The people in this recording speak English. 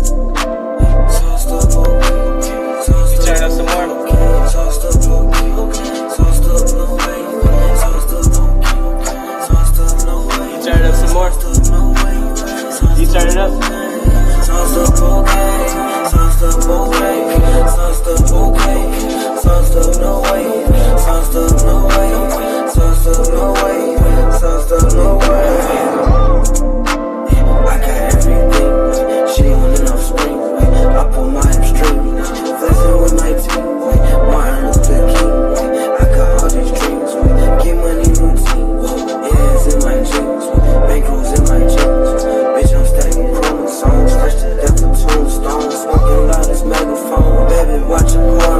Turn up some more. Turn it up some more. You turn it up. I got everything. She on and off spring. I pull my hamstring. Flexing with my team. Martin Luther King. I got all these dreams. Get money routine. Yeah, it's in my jeans. Bankrolls in my jeans. Bitch, I'm stacking chromosomes. Fresh to death with tombstones. Smoking loud as megaphone. Baby, watch a